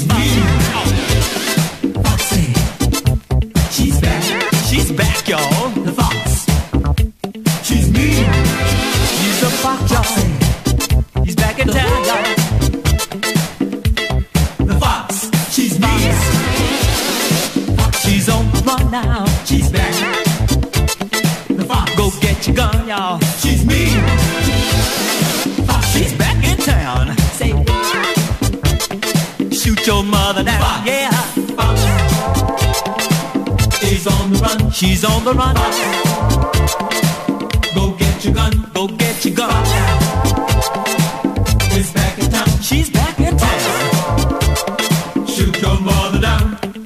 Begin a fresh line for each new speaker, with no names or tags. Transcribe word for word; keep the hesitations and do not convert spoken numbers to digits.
me. Foxy, she's back.
She's back, y'all.
The fox, she's me.
She's a fox, y'all. She's back in town, y'all.
The fox, she's me.
She's on the run now.
She's back. The fox,
Go get your gun, y'all.
she's me. Fox,
She's back in town.
say,
Shoot your mother down.
Fox.
Yeah.
fox is on the run.
She's on the run.
Go get your gun.
Go get your gun.
Is back in town.
She's back in town.
Shoot your mother down.